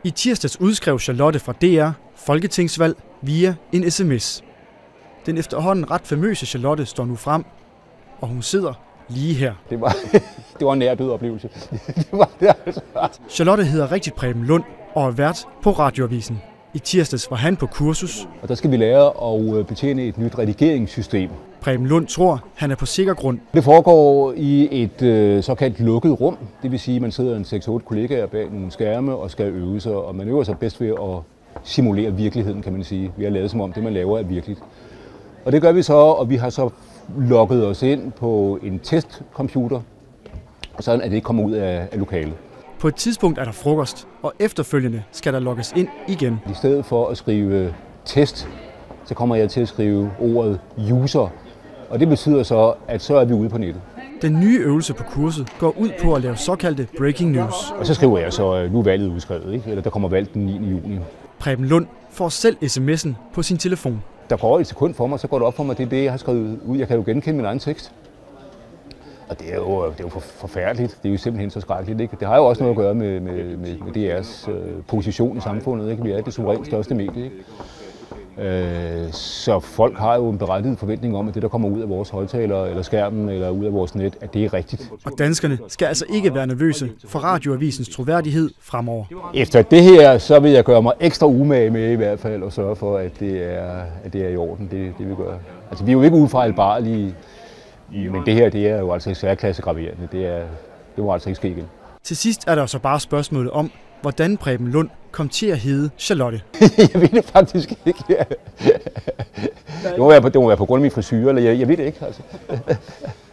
I tirsdags udskrev Charlotte fra DR folketingsvalg via en sms. Den efterhånden ret famøse Charlotte står nu frem, og hun sidder lige her. Det var en nær død oplevelse. Det var det altså. Charlotte hedder rigtigt Preben Lund og er vært på Radioavisen. I tirsdags var han på kursus. Og der skal vi lære at betjene et nyt redigeringssystem. Preben Lund tror, han er på sikker grund. Det foregår i et såkaldt lukket rum. Det vil sige, at man sidder en 6-8 kollegaer bag nogle skærme og skal øve sig. Og man øver sig bedst ved at simulere virkeligheden, kan man sige. Vi har lavet som om det, man laver, er virkeligt. Og det gør vi så, og vi har så logget os ind på en testcomputer, sådan at det ikke kommer ud af lokalet. På et tidspunkt er der frokost, og efterfølgende skal der logges ind igen. I stedet for at skrive test, så kommer jeg til at skrive ordet user. Og det betyder så, at så er vi ude på nettet. Den nye øvelse på kurset går ud på at lave såkaldte breaking news. Og så skriver jeg så, nu er valget udskrevet, ikke? Eller der kommer valg den 9. juni. Preben Lund får selv sms'en på sin telefon. Der går et sekund for mig, så går det op for mig, det er det, jeg har skrevet ud. Jeg kan jo genkende min egen tekst. Og det er jo forfærdeligt. Det er jo simpelthen så skrækkeligt, ikke? Det har jo også noget at gøre med DR's position i samfundet, ikke? Vi er det suverænt største medie, ikke? Så folk har jo en berettiget forventning om, at det, der kommer ud af vores højtalere, eller skærmen, eller ud af vores net, at det er rigtigt. Og danskerne skal altså ikke være nervøse for Radioavisens troværdighed fremover. Efter det her, så vil jeg gøre mig ekstra umage med i hvert fald, og sørge for, at det er i orden, det vi gør. Altså, vi er jo ikke ufejlbarlige, men det her, det er jo altså særklasse graverende. Det må altså ikke ske igen. Til sidst er der så bare spørgsmålet om, hvordan Preben Lund kom til at hedde Charlotte. Jeg ved det faktisk ikke. Det må være på grund af min frisyre, eller jeg ved det ikke. Altså.